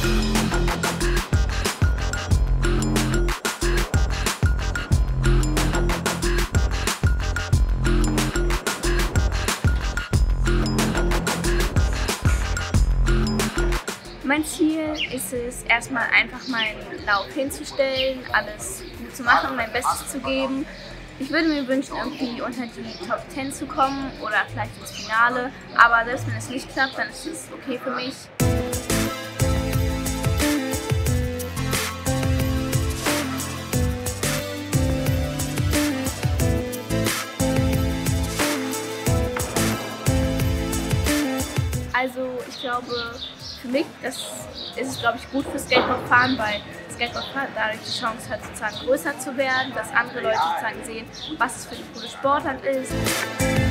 Mein Ziel ist es, erstmal einfach meinen Lauf hinzustellen, alles gut zu machen, mein Bestes zu geben. Ich würde mir wünschen, irgendwie unter die Top 10 zu kommen oder vielleicht ins Finale, aber selbst wenn es nicht klappt, dann ist es okay für mich. Also ich glaube, für mich ist es, glaube ich, gut für Skateboardfahren, weil Skateboardfahren dadurch die Chance hat, sozusagen größer zu werden, dass andere Leute sozusagen sehen, was es für eine coole Sportart ist.